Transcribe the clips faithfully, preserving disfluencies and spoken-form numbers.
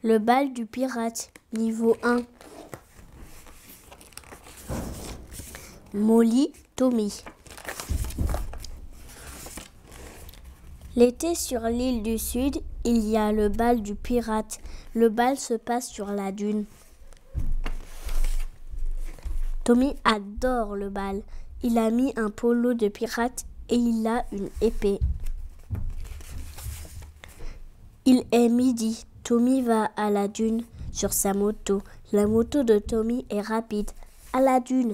Le bal du pirate, niveau un. Molly, Tommy. L'été sur l'île du Sud, il y a le bal du pirate. Le bal se passe sur la dune. Tommy adore le bal. Il a mis un polo de pirate et il a une épée. Il est midi. Tommy va à la dune sur sa moto. La moto de Tommy est rapide. À la dune.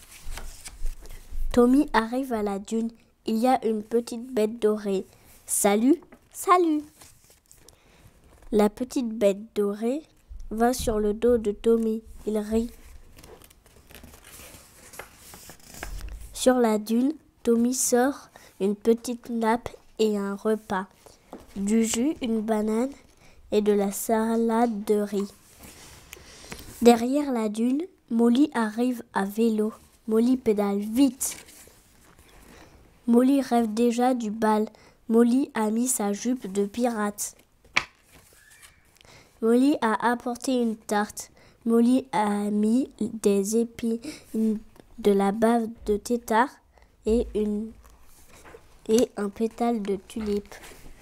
Tommy arrive à la dune. Il y a une petite bête dorée. Salut, salut. La petite bête dorée va sur le dos de Tommy. Il rit. Sur la dune, Tommy sort une petite nappe et un repas. Du jus, une banane et de la salade de riz. Derrière la dune, Molly arrive à vélo. Molly pédale vite. Molly rêve déjà du bal. Molly a mis sa jupe de pirate. Molly a apporté une tarte. Molly a mis des épines, de la bave de tétard et, une, et un pétale de tulipe.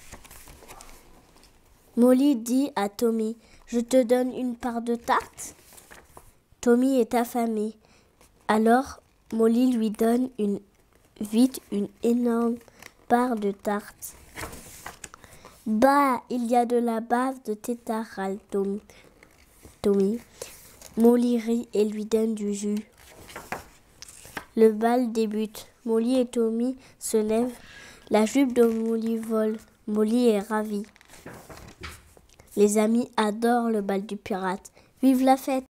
Molly dit à Tommy, « Je te donne une part de tarte ?» Tommy est affamé. Alors, Molly lui donne une, vite une énorme part de tarte. « Bah, il y a de la bave de tétard, râle Tommy. Tommy. Molly rit et lui donne du jus. Le bal débute. Molly et Tommy se lèvent. La jupe de Molly vole. Molly est ravie. Les amis adorent le bal du pirate. Vive la fête!